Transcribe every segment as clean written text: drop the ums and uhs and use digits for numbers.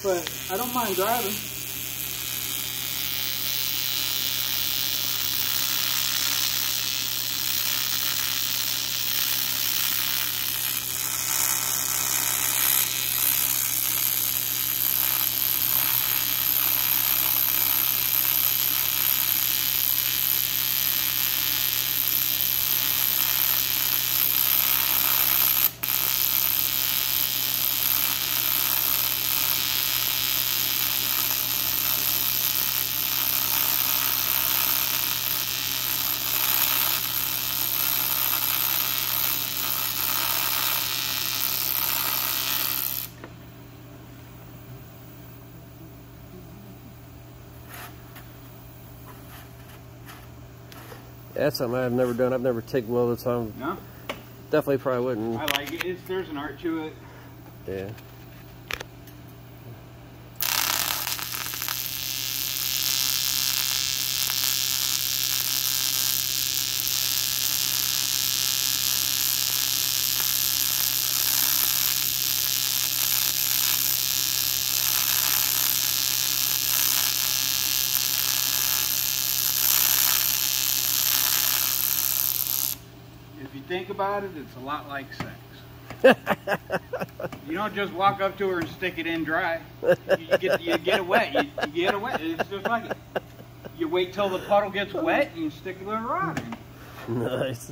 but I don't mind driving. That's something I've never done. I've never TIG welded, so No? definitely probably wouldn't. I like it. There's an art to it. Yeah. If you think about it, it's a lot like sex. You don't just walk up to her and stick it in dry. You get it wet. You get it wet. It's just like it. You wait till the puddle gets wet and you stick a little rod in. Nice.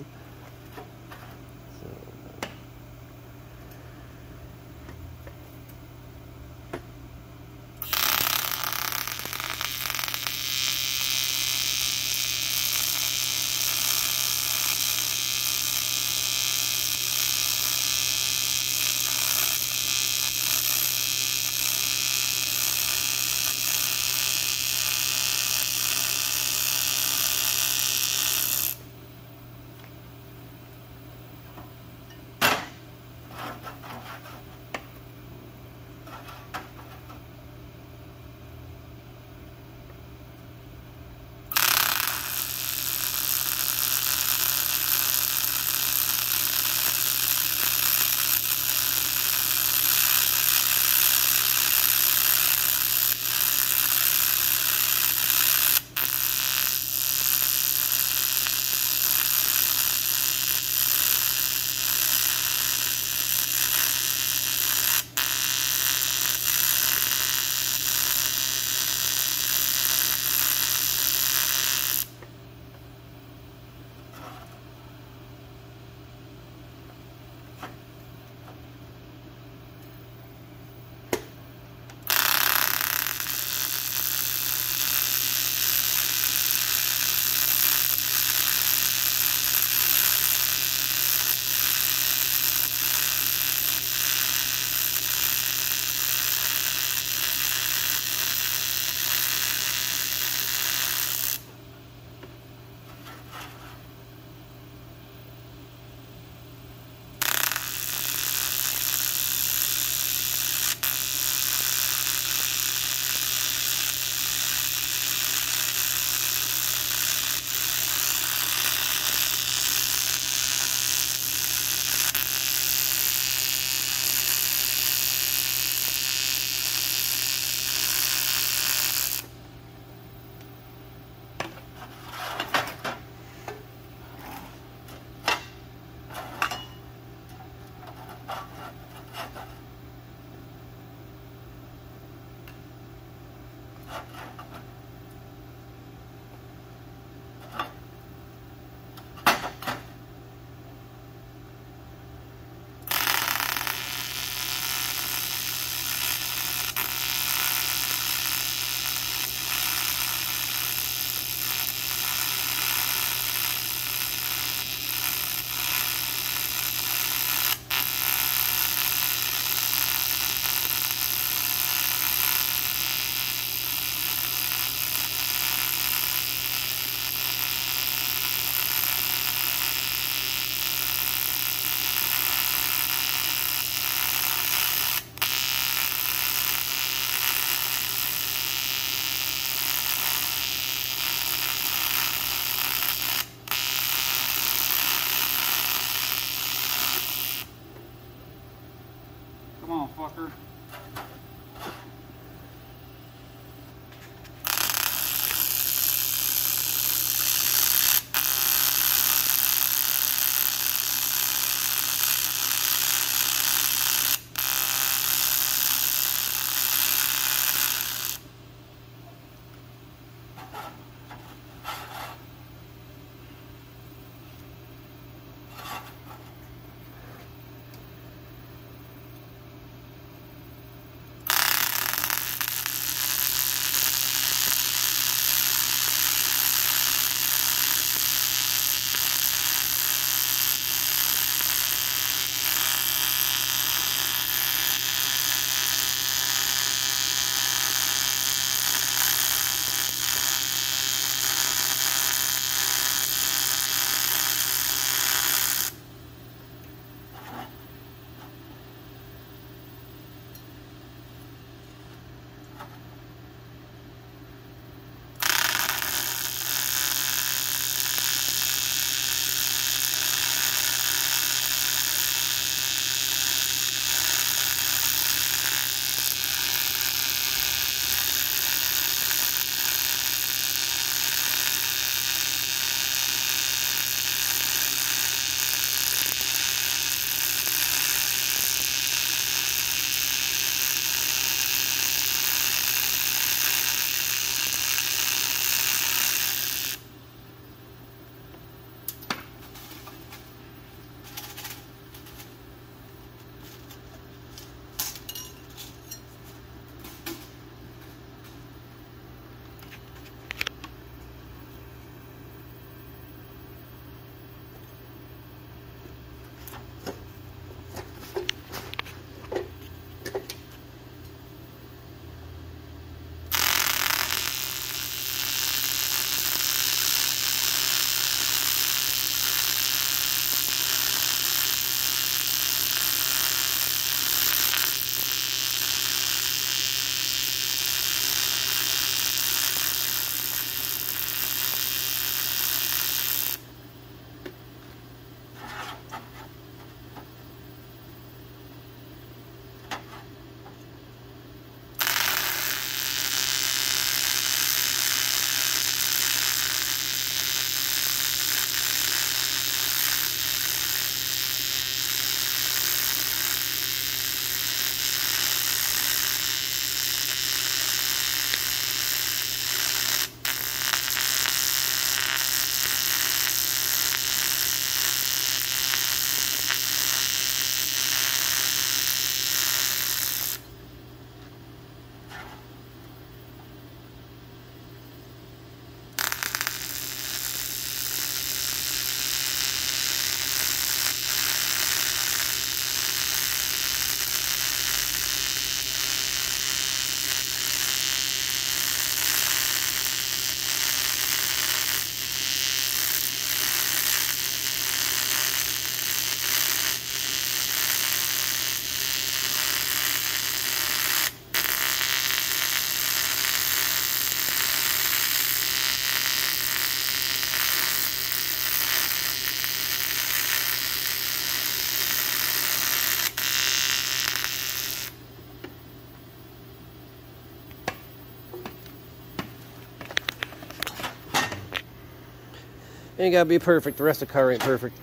Ain't gotta be perfect. The rest of the car ain't perfect.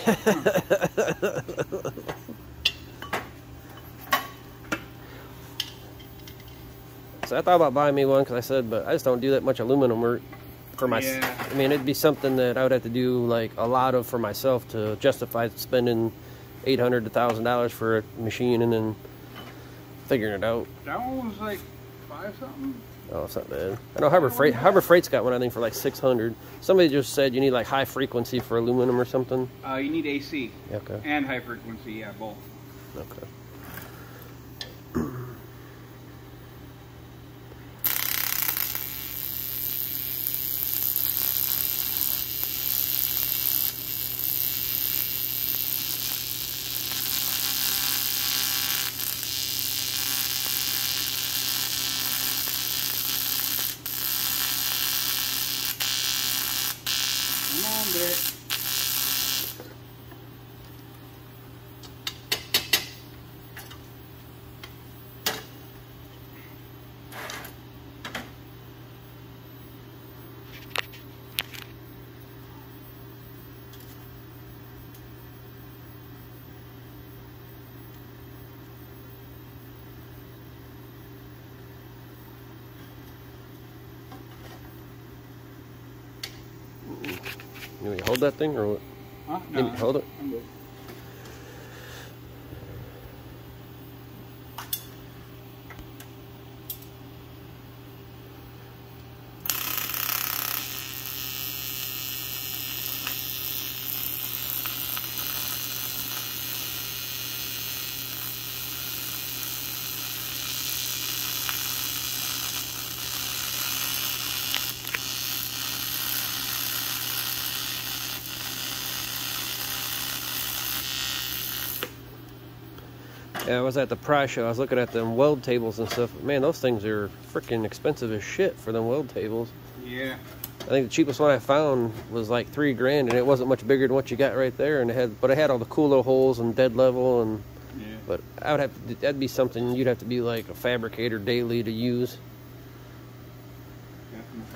So I thought about buying me one because I said, but I just don't do that much aluminum work for my. Yeah. I mean, it'd be something that I would have to do like a lot of for myself to justify spending $800 to $1,000 for a machine and then figuring it out. That one was like 5 something. Oh, it's not bad. I know Harbor Freight's got one I think for like 600. Somebody just said you need like high frequency for aluminum or something. You need AC. Okay. And high frequency, yeah, both. Okay. Come on, Dick. You want me to hold that thing or what? Huh? You need to hold it? I'm good. Yeah, I was at the price show. I was looking at them weld tables and stuff. Man, those things are freaking expensive as shit for them weld tables. Yeah. I think the cheapest one I found was like $3 grand, and it wasn't much bigger than what you got right there. And it had all the cool little holes and dead level. And Yeah. but I would have to, that'd be something you'd have to be like a fabricator daily to use. Definitely.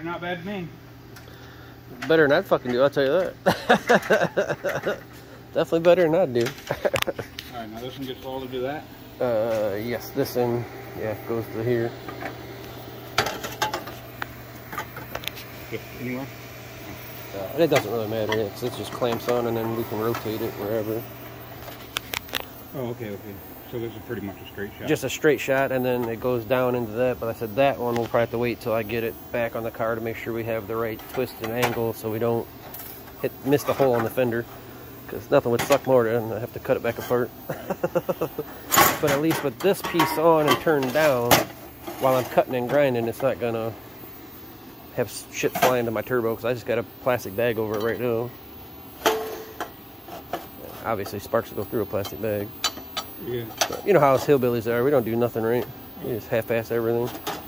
Pretty not bad to me. Better than I'd fucking do, I'll tell you that. Definitely better than I'd do. Alright, now this one gets all to do that? Yes, this one, yeah, goes to here. Anywhere? It doesn't really matter, it just clamps on and then we can rotate it wherever. Oh, okay. So this is pretty much a straight shot. Just a straight shot, and then it goes down into that. But I said that one we'll probably have to wait till I get it back on the car to make sure we have the right twist and angle so we don't miss the hole on the fender. Because nothing would suck more than I have to cut it back apart. But at least with this piece on and turned down, while I'm cutting and grinding, it's not gonna have shit fly into my turbo because I just got a plastic bag over it right now. Obviously, sparks will go through a plastic bag. Yeah. But you know how us hillbillies are. We don't do nothing right. We just half-ass everything.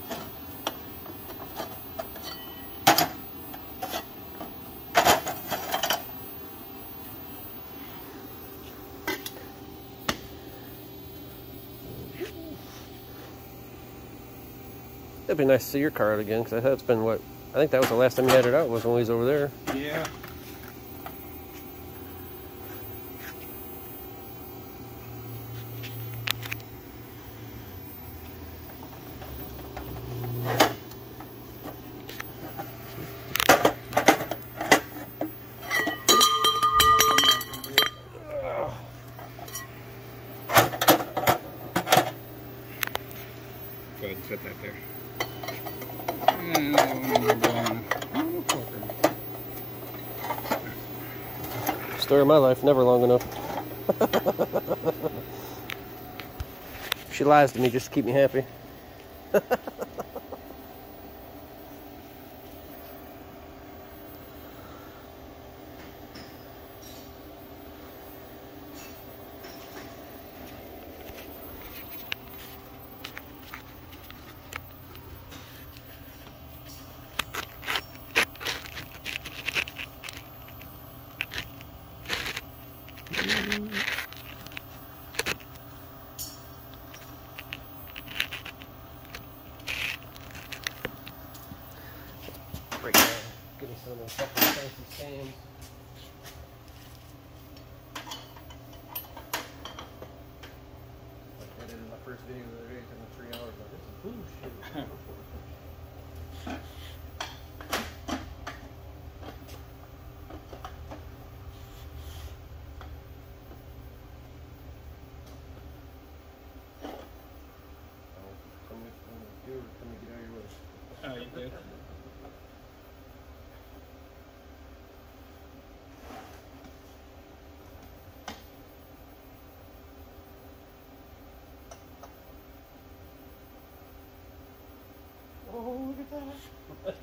It'd be nice to see your car out again, because it's been what? I think that was the last time you had it out, was when we was over there. Yeah. Go ahead and set that there. Story of my life, never long enough. She lies to me just to keep me happy. Break down, give me some of those fucking fancy stands. Like I did in my first video the other day, it took me 3 hours, but this is bullshit. Can we get out of your way? Oh, you good? Oh, look at that.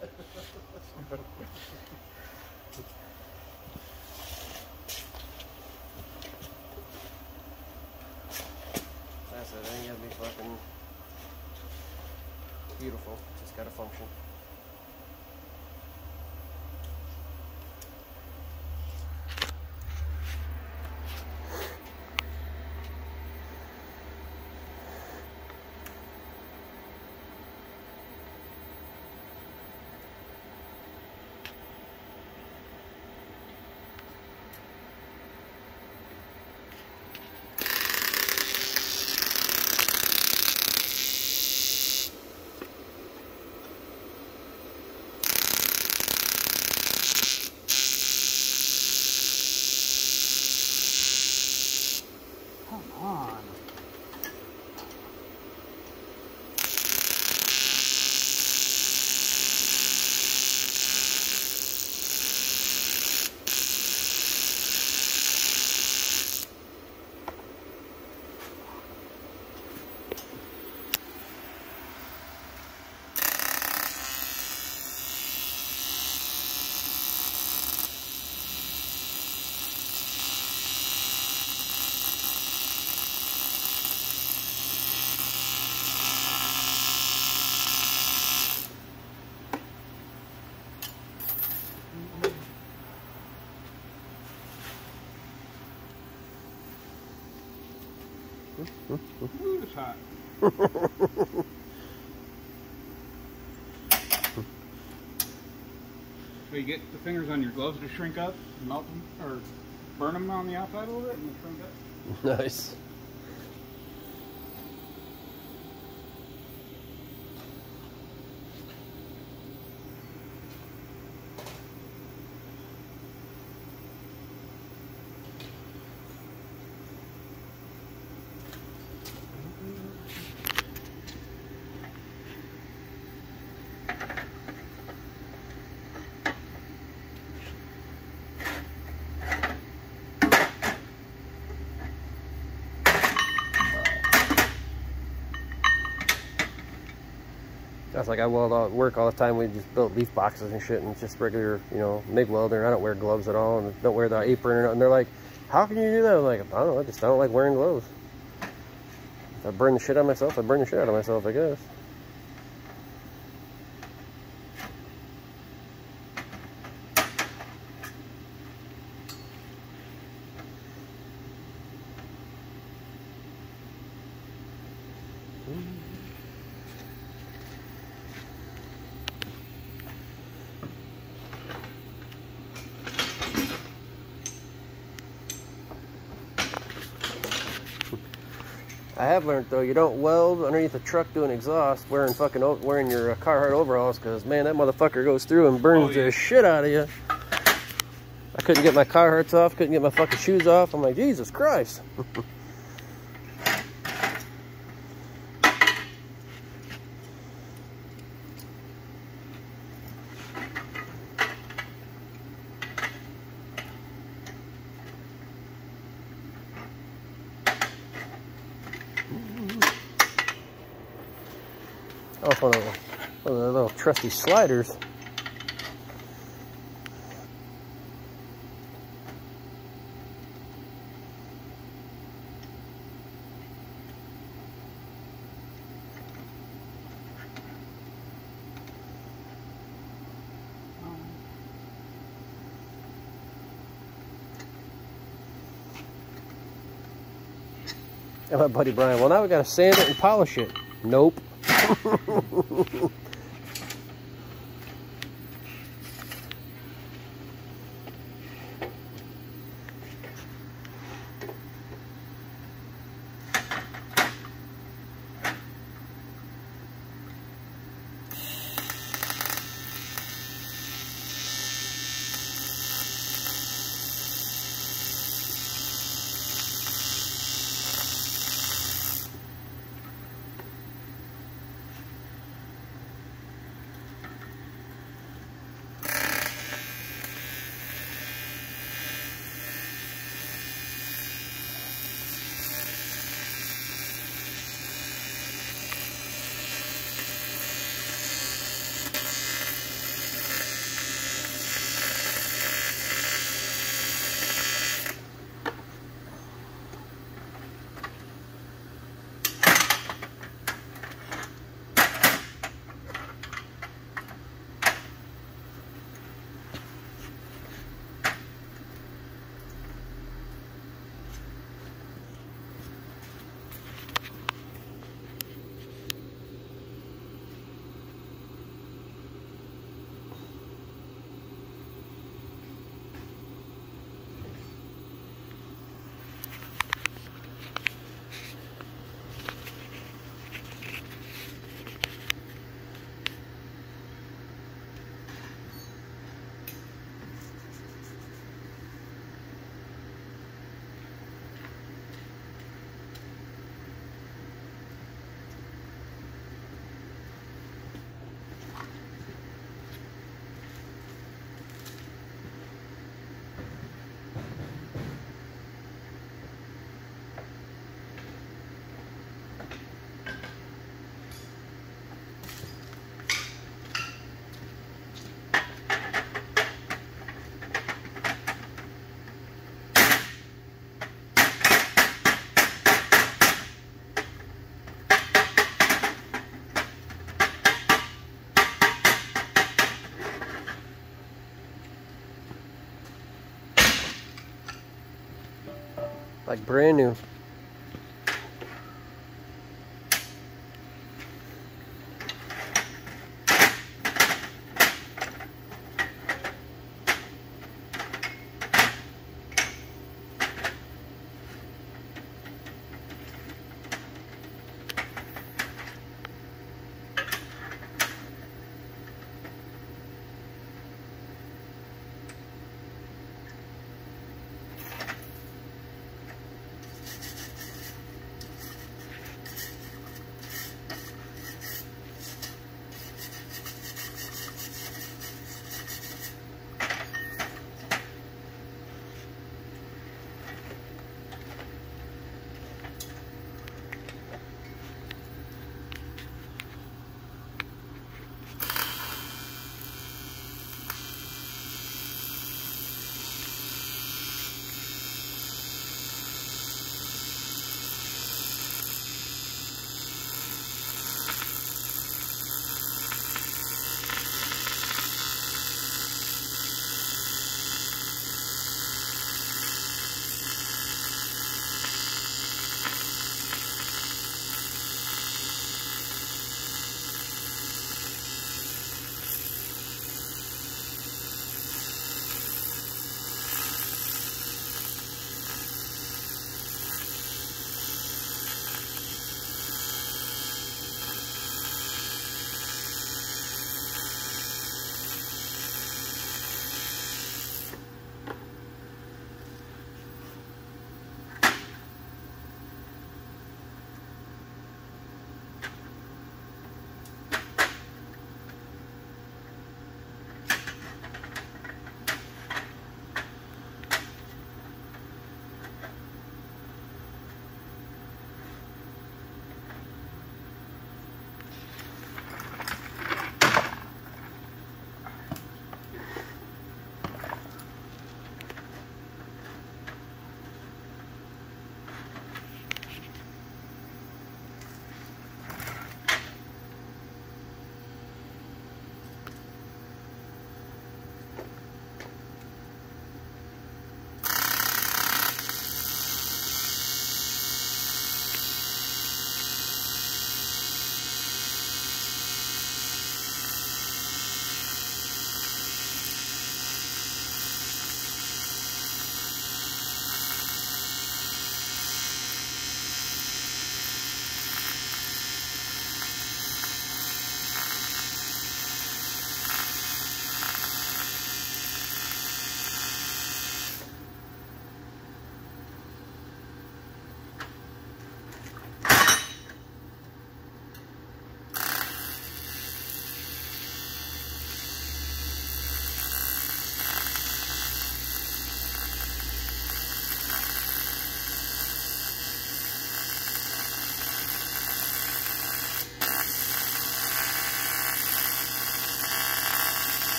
That's it, I think it'd be fucking beautiful. Just gotta function. Come on. Ooh, it's hot. So you get the fingers on your gloves to shrink up, melt them, or burn them on the outside a little bit, and they shrink up. Nice. That's like I weld out at work all the time. We just built leaf boxes and shit, and it's just regular, you know, MIG welder. I don't wear gloves at all, and don't wear the apron or nothing. They're like, "How can you do that?" I'm like, "I don't know. I don't like wearing gloves. If I burn the shit out of myself, I burn the shit out of myself, I guess." I have learned though, you don't weld underneath a truck doing exhaust wearing your Carhartt overalls, because man, that motherfucker goes through and burns the shit out of you. I couldn't get my Carhartts off, couldn't get my fucking shoes off. I'm like, Jesus Christ. Off one of the little trusty sliders. And my buddy Brian, well, now we gotta sand it and polish it. Nope. Like brand new.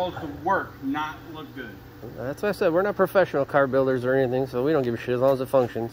supposed to work, not look good. That's what I said. We're not professional car builders or anything, so we don't give a shit as long as it functions.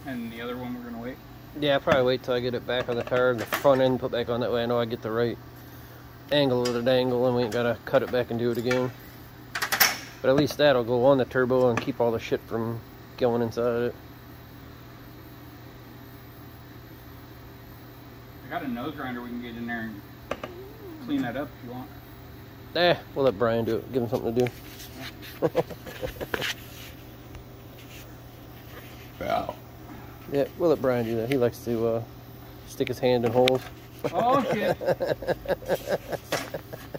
And the other one we're gonna wait? Yeah, I'll probably wait till I get it back on the car, the front end put back on, that way I know I get the right angle of the dangle and we ain't gotta cut it back and do it again. But at least that'll go on the turbo and keep all the shit from going inside it. I got a nose grinder we can get in there and clean that up if you want. We'll let Brian do it. Give him something to do. Wow. Yeah, we'll let Brian do that. He likes to stick his hand in holes. Oh, shit.